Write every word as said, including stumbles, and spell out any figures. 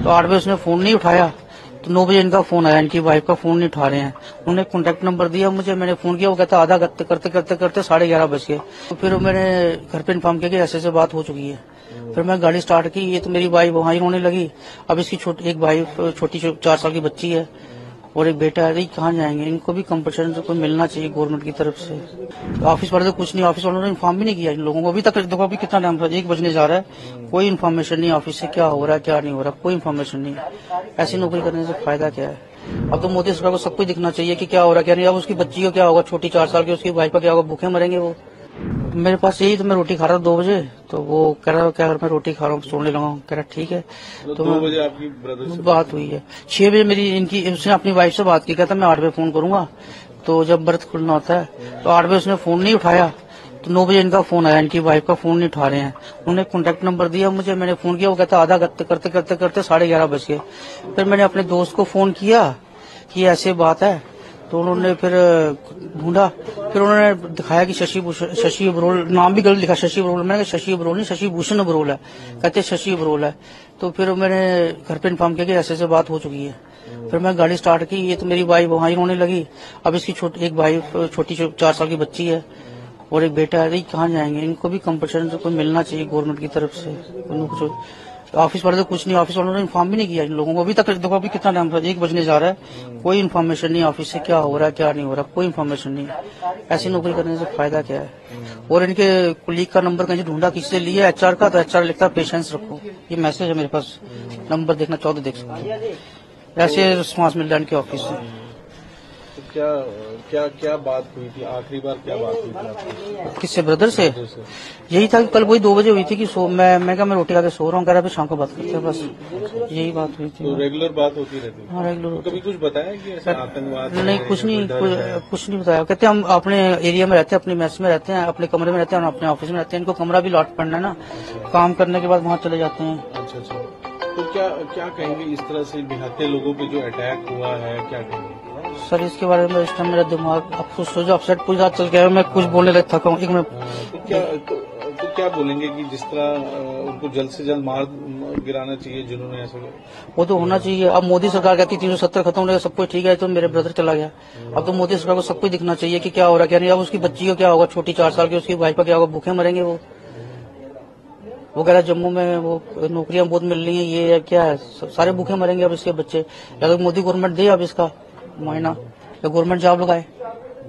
तो आठ बजे उसने फोन नहीं उठाया, तो नौ बजे इनका फोन आया, इनकी वाइफ का फोन नहीं उठा रहे हैं। उन्होंने कॉन्टेक्ट नंबर दिया मुझे, मैंने फोन किया, वो कहता आधा करते करते करते करते साढ़े ग्यारह बज गए। तो फिर मैंने घर पे इन्फॉर्म किया कि ऐसे ऐसे बात हो चुकी है। फिर मैं गाड़ी स्टार्ट की, ये तो मेरी वाइफ वहां ही रोने लगी। अब इसकी छोटी एक वाइफ छोटी चार साल की बच्ची है और एक बेटा है, कहाँ जाएंगे? इनको भी कंपनसेशन तो कोई मिलना चाहिए गवर्नमेंट की तरफ से। तो ऑफिस वाले तो कुछ नहीं, ऑफिस वालों ने इन्फॉर्म भी नहीं किया इन लोगों को अभी तक। देखो अभी कितना टाइम, एक बजने जा रहा है, कोई इन्फॉर्मेशन नहीं ऑफिस से क्या हो रहा है क्या नहीं हो रहा, कोई इन्फॉर्मेशन नहीं। ऐसी नौकरी करने से फायदा क्या है? अब तो मोदी सरकार को सब कुछ दिखना चाहिए कि क्या हो रहा है क्या नहीं। अब उसकी बच्ची को क्या होगा, छोटी चार साल की, उसकी वाइफ का क्या होगा, भूखे मरेंगे वो। मेरे पास यही तो, मैं रोटी खा रहा था दो बजे, तो वो कह रहा क्या मैं रोटी खा रहा हूँ, सोने लगा हूँ। कह रहा ठीक है। तो, तो दो बजे आपकी ब्रदर से बात हुई है। छह बजे मेरी इनकी उसने अपनी वाइफ से बात की, कहता मैं आठ बजे फोन करूंगा। तो जब व्रत खुलना होता है, तो आठ बजे उसने फोन नहीं उठाया, तो नौ बजे इनका फोन आया, इनकी वाइफ का फोन नहीं उठा रहे हैं। उन्होंने कॉन्टेक्ट नंबर दिया मुझे, मैंने फोन किया, वो कहता आधा करते करते करते करते साढ़े ग्यारह बज गए। फिर मैंने अपने दोस्त को फोन किया कि ऐसे बात है, तो उन्होंने फिर ढूंढा, फिर उन्होंने दिखाया कि शशि भूषण, शशि बरोल, नाम भी गलत लिखा शशि बरोल। मैंने कहा शशि बरोल नहीं, शशि भूषण बरोल है। कहते शशि बरोल है। तो फिर मैंने घर पे इन्फॉर्म किया कि ऐसे ऐसे बात हो चुकी है। फिर मैं गाड़ी स्टार्ट की, ये तो मेरी वाइफ वहां ही रोने लगी। अब इसकी छोटी एक वाइफ छोटी चार साल की बच्ची है और एक बेटा है, कहाँ जाएंगे? इनको भी कंपनसेशन तो कोई मिलना चाहिए गवर्नमेंट की तरफ से। ऑफिस वाले तो कुछ नहीं, ऑफिस वालों ने इन्फॉर्म भी नहीं किया इन लोगों को अभी तक। देखो अभी कितना टाइम, एक बजने जा रहा है, कोई इन्फॉर्मेशन नहीं ऑफिस से क्या हो रहा है क्या नहीं हो रहा, कोई इन्फॉर्मेशन नहीं। ऐसी नौकरी करने से फायदा क्या है? और इनके कुलीग का नंबर कहीं ढूंढा, किससे लिया एचआर का, तो एचआर लिखता पेशेंस रखो। ये मैसेज है मेरे पास, नंबर देखना चाहो तो देख सकते हो। ऐसे रिस्पॉन्स मिल रहा है इनके ऑफिस से। तो क्या क्या क्या बात हुई थी आखिरी बार, क्या बात हुई थी आपकी? किससे? ब्रदर से। यही था कि कल वही दो बजे हुई थी कि सो मैं मैं क्या मैं रोटी खा के सो रहा हूँ, कह रहा शाम को बात करते हैं, बस यही बात हुई थी। तो रेगुलर बात होती रहती है? हाँ रेगुलर। तो कभी कुछ बताया कि ऐसा आतंकवाद? नहीं कुछ नहीं, कुछ नहीं बताया। कहते हम अपने एरिया में रहते हैं, अपने मेस में रहते हैं, अपने कमरे में रहते हैं, अपने ऑफिस में रहते हैं। इनको कमरा भी लॉट पड़ना है ना, काम करने के बाद वहाँ चले जाते हैं। अच्छा अच्छा। तो क्या क्या कहेंगे इस तरह से निहत्थे लोगों पे जो अटैक हुआ है, क्या कहेंगे सर? इसके बारे में इस टाइम मेरा दिमाग अब कुछ सोचो, अपसेट पूरी रात चल गया, मैं कुछ बोलने लग थका हूँ। एक मिनट। तो क्या तो, तो क्या बोलेंगे कि जिस तरह उनको जल्द से जल्द मार गिराना चाहिए जिन्होंने ऐसा? वो तो होना चाहिए। अब मोदी सरकार कहती तीन सौ सत्तर खत्म हो गया, सब कुछ ठीक है, तो मेरे ब्रदर चला गया। अब तो मोदी सरकार को सब कुछ दिखना चाहिए कि क्या हो रहा है क्या नहीं। अब उसकी बच्ची को क्या होगा, छोटी चार साल की, उसकी वाइफ का क्या होगा, भूखे मरेंगे वो। वो कह रहा जम्मू में वो नौकरियां बहुत मिल रही हैं, ये है क्या है, सारे भूखे मरेंगे अब इसके बच्चे। या तो मोदी गवर्नमेंट दे अब इसका महीना, या गवर्नमेंट जॉब लगाए।